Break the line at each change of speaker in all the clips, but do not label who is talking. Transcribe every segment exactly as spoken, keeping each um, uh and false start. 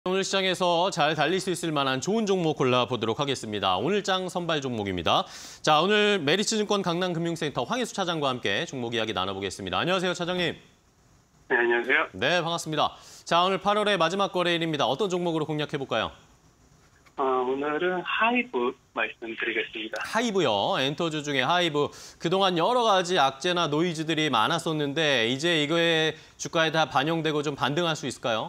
오늘 시장에서 잘 달릴 수 있을 만한 좋은 종목 골라보도록 하겠습니다. 오늘 장 선발 종목입니다. 자, 오늘 메리츠증권 강남금융센터 황희수 차장과 함께 종목 이야기 나눠보겠습니다. 안녕하세요, 차장님.
네, 안녕하세요.
네, 반갑습니다. 자, 오늘 팔월의 마지막 거래일입니다. 어떤 종목으로 공략해볼까요?
어, 오늘은 하이브 말씀드리겠습니다.
하이브요. 엔터주 중에 하이브. 그동안 여러 가지 악재나 노이즈들이 많았었는데 이제 이거에 주가에 다 반영되고 좀 반등할 수 있을까요?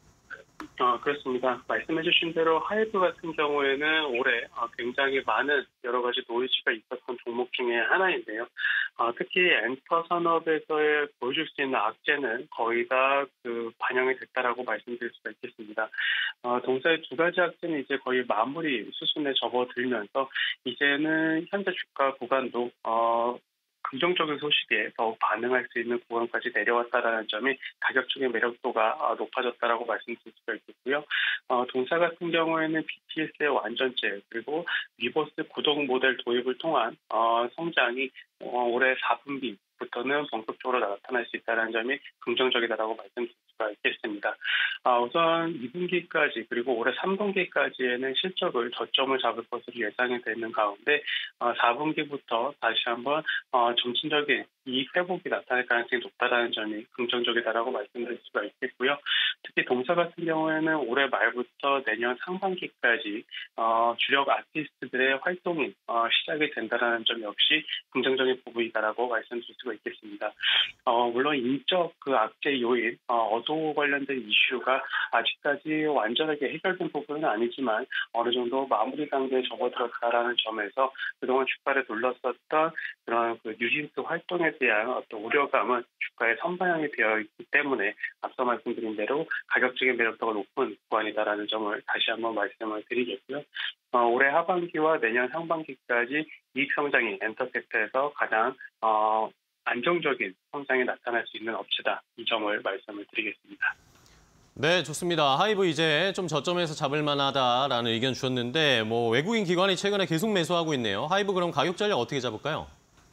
어, 그렇습니다. 말씀해주신 대로 하이브 같은 경우에는 올해 어, 굉장히 많은 여러 가지 노이즈가 있었던 종목 중에 하나인데요. 어, 특히 엔터 산업에서의 보여줄 수 있는 악재는 거의 다 그 반영이 됐다라고 말씀드릴 수가 있겠습니다. 어, 동사의 두 가지 악재는 이제 거의 마무리 수순에 접어들면서 이제는 현재 주가 구간도 어, 긍정적인 소식에 더욱 반응할 수 있는 구간까지 내려왔다는 점이 가격적인 매력도가 높아졌다라고 말씀드릴 수가 있겠고요. 어, 동사 같은 경우에는 비티에스의 완전체 그리고 리버스 구독 모델 도입을 통한 어, 성장이 어, 올해 사 분기부터는 본격적으로 나타날 수 있다는 점이 긍정적이다라고 말씀드릴 수가 있겠습니다. 아, 우선 이 분기까지 그리고 올해 삼 분기까지에는 실적을 저점을 잡을 것으로 예상이 되는 가운데 어, 사 분기부터 다시 한번 어, 점진적인 이익 회복이 나타날 가능성이 높다는 점이 긍정적이다라고 말씀드릴 수가 있겠고요. 특히 동사 같은 경우에는 올해 말부터 내년 상반기까지 어, 주력 아티스트들의 활동이 어, 시작이 된다는 점 역시 긍정적인 부분이다라고 말씀드릴 수가 있겠습니다. 어, 물론 인적 그 악재 요인, 어, 어도 관련된 이슈가 아직까지 완전하게 해결된 부분은 아니지만 어느 정도 마무리 단계에 접어들었다라는 점에서 그동안 주가를 둘러쌌던 그런 그 뉴진스 활동에 대한 어떤 우려감은 주가에 선반영이 되어 있기 때문에 앞서 말씀드린 대로 가격적인 매력도가 높은 구간이다라는 점을 다시 한번 말씀을 드리겠고요. 어, 올해 하반기와 내년 상반기까지 이익 성장이 엔터 섹터에서 가장 어, 안정적인 성장이 나타날 수 있는 업체다. 이 점을 말씀을 드리겠습니다.
네, 좋습니다. 하이브 이제 좀 저점에서 잡을 만하다라는 의견 주셨는데 뭐 외국인 기관이 최근에 계속 매수하고 있네요. 하이브 그럼 가격 전략 어떻게 잡을까요?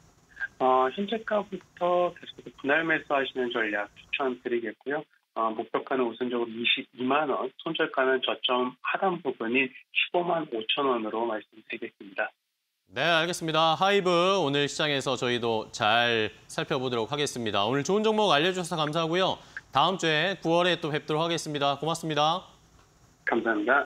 어, 현재가부터 계속 분할 매수하시는 전략 추천드리겠고요. 어, 목표가는 우선적으로 이십이만 원, 손절가는 저점 하단 부분인 십오만 오천 원으로 말씀드리겠습니다.
네, 알겠습니다. 하이브 오늘 시장에서 저희도 잘 살펴보도록 하겠습니다. 오늘 좋은 정보 알려주셔서 감사하고요. 다음 주에 구월에 또 뵙도록 하겠습니다. 고맙습니다.
감사합니다.